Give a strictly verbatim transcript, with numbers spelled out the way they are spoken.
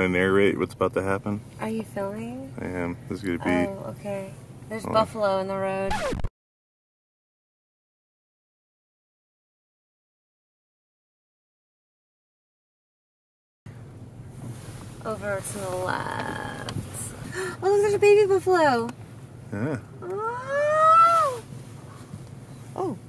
to narrate what's about to happen. Are you filming? I am. This is going to be... Oh, okay. There's oh. buffalo in the road. Over to the left. Oh, look, there's a baby buffalo. Yeah. Oh. Oh.